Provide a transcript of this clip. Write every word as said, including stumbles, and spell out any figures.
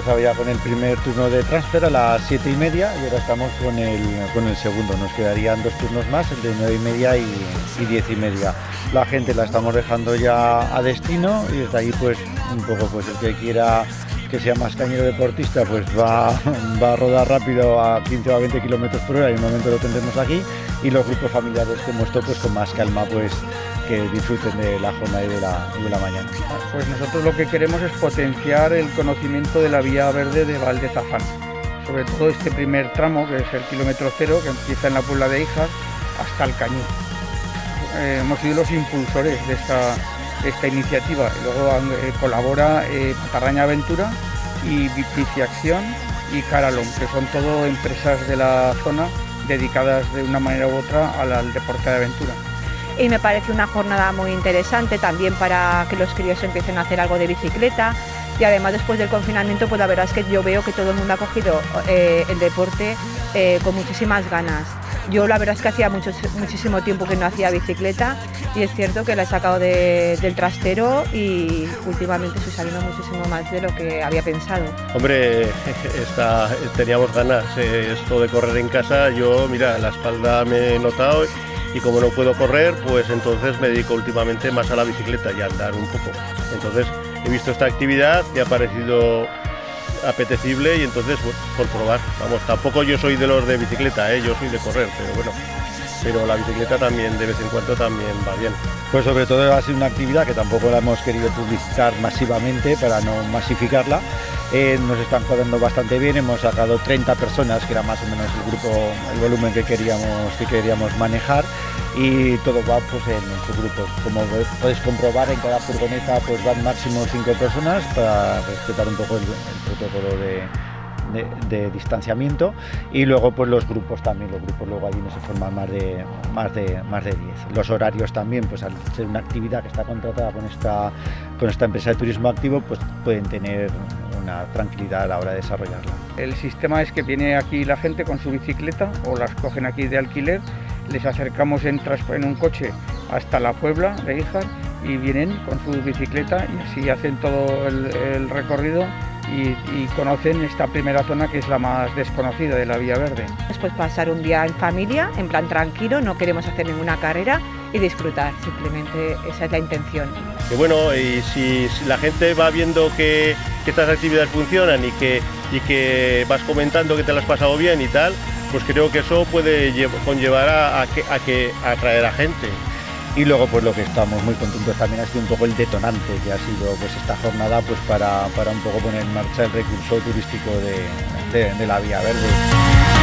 empezado ya con el primer turno de transfer a las siete y media y ahora estamos con el, con el segundo. Nos quedarían dos turnos más, el de nueve y media y, y diez y media. La gente la estamos dejando ya a destino y desde ahí pues un poco pues el que quiera que sea más cañero deportista pues va, va a rodar rápido a quince o a veinte kilómetros por hora y en un momento lo tendremos aquí, y los grupos familiares como esto pues con más calma pues que disfruten de la jornada y de la, y de la mañana. Pues nosotros lo que queremos es potenciar el conocimiento de la vía verde de Valdezafán, sobre todo este primer tramo que es el kilómetro cero que empieza en la Puebla de Híjar hasta el Cañí. Eh, hemos sido los impulsores de esta esta iniciativa. Luego eh, colabora eh, Patarraña Aventura y Biciacción y Caralón, que son todo empresas de la zona dedicadas de una manera u otra al, al deporte de aventura. Y me parece una jornada muy interesante también para que los críos empiecen a hacer algo de bicicleta, y además después del confinamiento pues la verdad es que yo veo que todo el mundo ha cogido eh, el deporte eh, con muchísimas ganas. Yo la verdad es que hacía mucho, muchísimo tiempo que no hacía bicicleta y es cierto que la he sacado de, del trastero y últimamente estoy saliendo muchísimo más de lo que había pensado. Hombre, esta, teníamos ganas, eh, esto de correr en casa, yo mira, la espalda me he notado y como no puedo correr, pues entonces me dedico últimamente más a la bicicleta y a andar un poco. Entonces he visto esta actividad, me ha parecido apetecible y entonces bueno, por probar. Vamos, tampoco yo soy de los de bicicleta, ¿eh? Yo soy de correr, pero bueno, pero la bicicleta también de vez en cuando también va bien. Pues sobre todo ha sido una actividad que tampoco la hemos querido publicitar masivamente para no masificarla. Eh, nos están cuadrando bastante bien, hemos sacado treinta personas, que era más o menos el grupo, el volumen que queríamos, que queríamos manejar, y todo va pues en su grupo. Como podéis comprobar, en cada furgoneta pues van máximo cinco personas para respetar un poco el, el protocolo de, de, de distanciamiento, y luego pues los grupos también, los grupos luego allí no se forman más de más de más de diez. Los horarios también, pues al ser una actividad que está contratada con esta con esta empresa de turismo activo, pues pueden tener una tranquilidad a la hora de desarrollarla. El sistema es que viene aquí la gente con su bicicleta o las cogen aquí de alquiler, les acercamos en, en un coche hasta la Puebla de Híjar y vienen con su bicicleta y así hacen todo el, el recorrido y, y conocen esta primera zona que es la más desconocida de la Vía Verde. Después pasar un día en familia, en plan tranquilo, no queremos hacer ninguna carrera y disfrutar, simplemente esa es la intención. Que bueno, y si, si la gente va viendo que, que estas actividades funcionan y que, y que vas comentando que te las has pasado bien y tal, pues creo que eso puede conllevar a, a, que, a, que, a atraer a gente. Y luego pues lo que estamos muy contentos también ha sido un poco el detonante que ha sido pues esta jornada pues para, para un poco poner en marcha el recurso turístico de, de, de la Vía Verde.